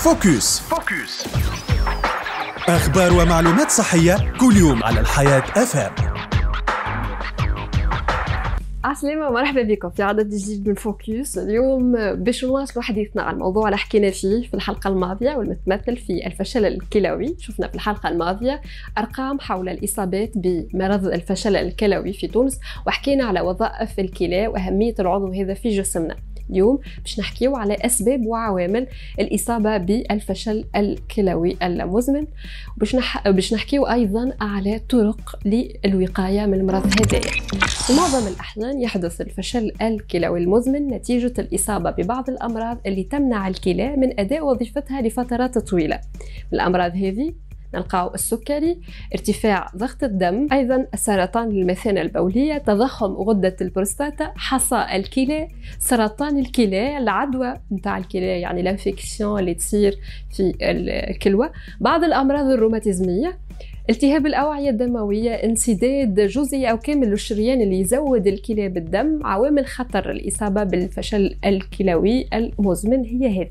فوكس. أخبار ومعلومات صحية كل يوم على الحياة FM. عسلامة ومرحبا بكم في عدد جديد من فوكس. اليوم باش نواصلوا حديثنا عن الموضوع اللي حكينا فيه في الحلقة الماضية والمتمثل في الفشل الكلوي. شفنا في الحلقة الماضية أرقام حول الإصابات بمرض الفشل الكلوي في تونس، وحكينا على وظائف الكلى وأهمية العضو هذا في جسمنا. اليوم باش نحكيو على أسباب وعوامل الإصابة بالفشل الكلوي المزمن، باش نحكيو أيضا على طرق للوقاية من المرض هذايا. في معظم الأحيان يحدث الفشل الكلوي المزمن نتيجة الإصابة ببعض الأمراض اللي تمنع الكلى من أداء وظيفتها لفترات طويلة. من الأمراض هذه نلقاو السكري، ارتفاع ضغط الدم، أيضا السرطان المثانة البولية، تضخم غدة البروستاتا، حصى الكلى، سرطان الكلى، العدوى نتاع الكلى يعني الانفكسيون اللي تصير في الكلوة، بعض الأمراض الروماتيزمية، التهاب الأوعية الدموية، انسداد جزئي أو كامل للشريان اللي يزود الكلى بالدم. عوامل خطر الإصابة بالفشل الكلوي المزمن هي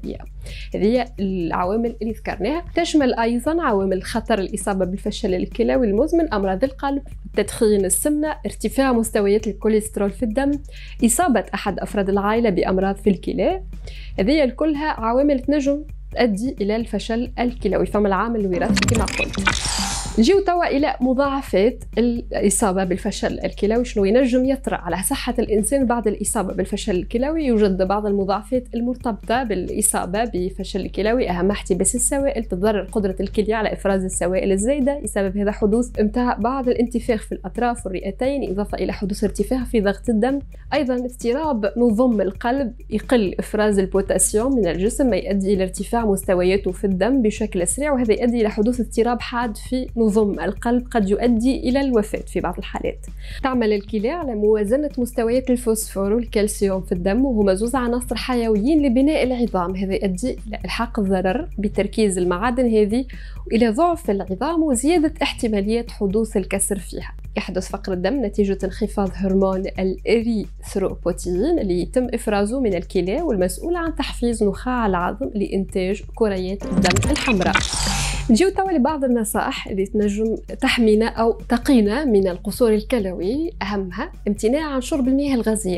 هذه العوامل اللي ذكرناها. تشمل أيضا عوامل خطر الإصابة بالفشل الكلوي المزمن أمراض القلب، التدخين، السمنة، ارتفاع مستويات الكوليسترول في الدم، إصابة أحد أفراد العائلة بأمراض في الكلى. هذه كلها عوامل تنجم تؤدي إلى الفشل الكلوي. فما العامل الوراثي كما قلت. نجيو توا إلى مضاعفات الإصابة بالفشل الكلوي. شنو ينجم يطرأ على صحة الإنسان بعد الإصابة بالفشل الكلوي؟ يوجد بعض المضاعفات المرتبطة بالإصابة بفشل الكلوي، أهم احتباس السوائل، تتضرر قدرة الكلية على إفراز السوائل الزايدة، يسبب هذا حدوث متاع بعض الانتفاخ في الأطراف والرئتين، إضافة إلى حدوث ارتفاع في ضغط الدم. أيضا اضطراب نظم القلب، يقل إفراز البوتاسيوم من الجسم ما يؤدي إلى ارتفاع مستوياته في الدم بشكل سريع، وهذا يؤدي إلى حدوث اضطراب حاد في نظم القلب قد يؤدي إلى الوفاة في بعض الحالات. تعمل الكلى على موازنة مستويات الفوسفور والكالسيوم في الدم، وهما زوز عناصر حيويين لبناء العظام. هذا يؤدي إلى إلحاق الضرر بتركيز المعادن هذه وإلى ضعف العظام وزيادة احتمالية حدوث الكسر فيها. يحدث فقر الدم نتيجة انخفاض هرمون الإريثروبوتين اللي يتم إفرازه من الكلى والمسؤول عن تحفيز نخاع العظم لإنتاج كريات الدم الحمراء. نجيو توا لبعض النصائح اللي تنجم تحمينا أو تقينا من القصور الكلوي. أهمها امتناع عن شرب المياه الغازية.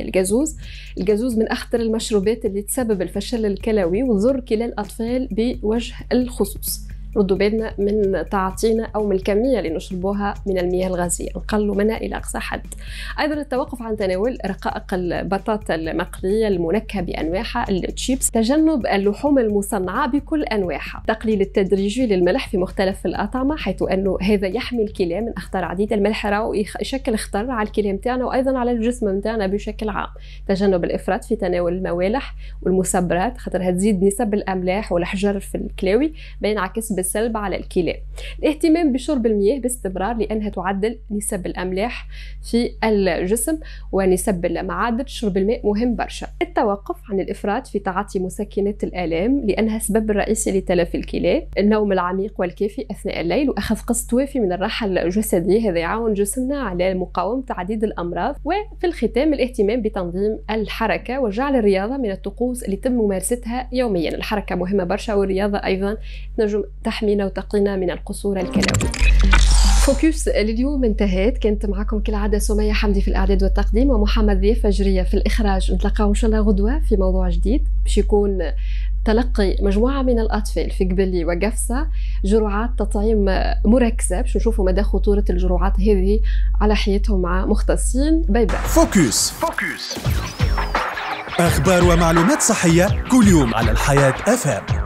الجازوز من أخطر المشروبات اللي تسبب الفشل الكلوي وتضر كلى الأطفال بوجه الخصوص. ردوا بالنا من تعاطينا أو من الكمية اللي نشربوها من المياه الغازية، نقلوا منها إلى أقصى حد. أيضا التوقف عن تناول رقائق البطاطا المقلية المنكهة بأنواعها، التشيبس، تجنب اللحوم المصنعة بكل أنواعها، تقليل التدريجي للملح في مختلف الأطعمة، حيث أنه هذا يحمي الكلى من أخطار عديدة. الملح راهو يشكل خطر على الكلى متاعنا وأيضا على الجسم متاعنا بشكل عام. تجنب الإفراط في تناول الموالح والمسبرات، خاطرها تزيد نسب الأملاح والحجر في الكلاوي بينعكس بالسلب على الكلى. الاهتمام بشرب المياه باستمرار لأنها تعدل نسب الأملاح في الجسم ونسب المعادن. شرب الماء مهم برشا. التوقف عن الإفراط في تعاطي مسكنات الآلام لأنها السبب الرئيسي لتلف الكلى. النوم العميق والكافي أثناء الليل وأخذ قسط وافي من الراحة الجسدية، هذا يعاون جسمنا على مقاومة عديد الأمراض. وفي الختام الاهتمام بتنظيم الحركة وجعل الرياضة من الطقوس اللي يتم ممارستها يوميا. الحركة مهمة برشا والرياضة أيضا تنجم تحمينا وتقينا من القصور الكلوي. فوكس اليوم انتهت. كانت معكم كالعادة سمية حمدي في الإعداد والتقديم ومحمد ضيف فجرية في الإخراج. نتلقاو إن شاء الله غدوة في موضوع جديد باش يكون تلقي مجموعة من الأطفال في قبلي وقفصة جرعات تطعيم مركزة باش نشوفوا مدى خطورة الجرعات هذه على حياتهم مع مختصين. باي باي. فوكس. أخبار ومعلومات صحية كل يوم على الحياة FM.